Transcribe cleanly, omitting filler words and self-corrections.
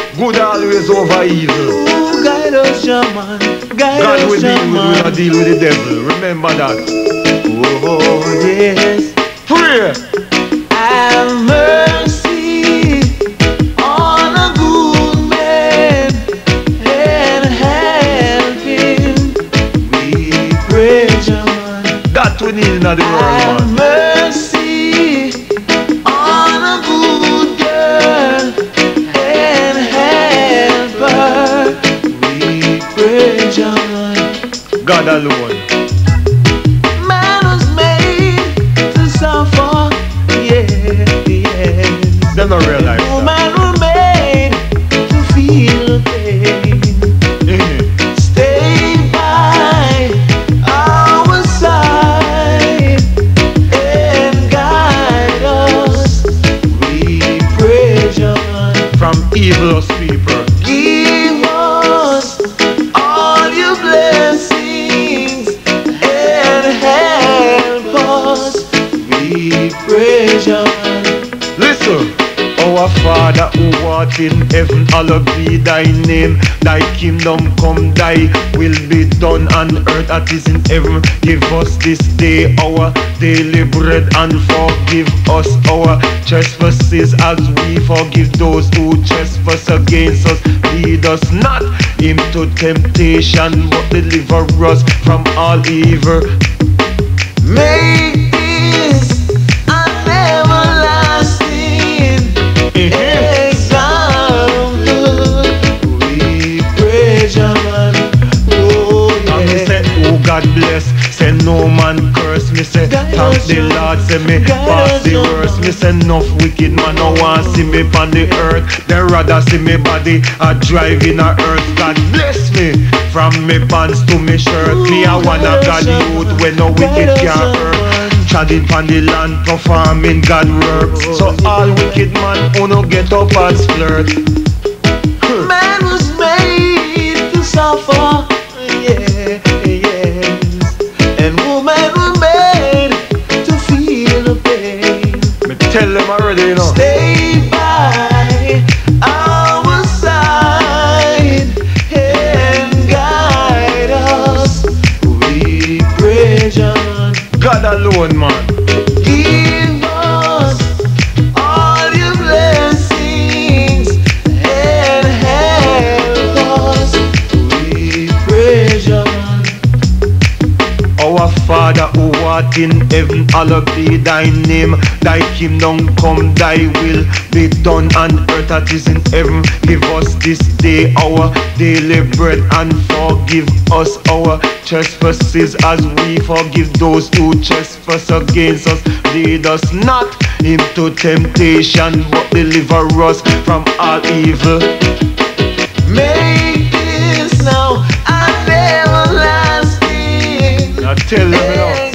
Good always over evil. Oh, guide us, shaman. Guide God us, will deal with you, shaman. not deal with the devil. Remember that. Oh, yes. Pray. Have mercy on a good man and help him. We pray, shaman. That we need in the world, Have man. mercy on a good girl and help her. We pray, shaman. God alone. Man was made to suffer, yeah, yeah. Them not realize that. Woman was made to feel pain. Stay by our side and guide us. We pray, John. From evilous people. Give us all your blessings and help us. We pray, John. Listen. Our Father who art in heaven, hallowed be thy name. Thy kingdom come, thy will be done on earth as it is in heaven. Give us this day our daily bread, and forgive us our trespasses as we forgive those who trespass against us. Lead us not into temptation, but deliver us from all evil. Make this an everlasting example. We pray, John. Oh, And me yeah. say, oh God bless. Say no man curse. Me say, Guide thank us, the Lord. Lord. Say me Guide pass us, the Lord. worst. Me say enough wicked man no want see me on the earth. They rather see me body a driving a earth. God bless me from me pants to me shirt. Me a one of God youth when no wicked can hurt. Treading pon the land performing God works. So all wicked man who no get up and flirt. Man was made to suffer, yeah, yes. And woman was made to feel the pain. Me tell them already, you know. Stay by our side and guide us. We pray, John. God alone, man. Give us all your blessings and help us. We pray, John. Our Father who art in heaven, hallowed be thy name. Thy kingdom come, thy will be done on earth as it is in heaven. Give us this day our daily bread, and forgive us our trespasses as we forgive those who trespass against us. Lead us not into temptation, but deliver us from all evil. Make this now an everlasting Now tell them, you know.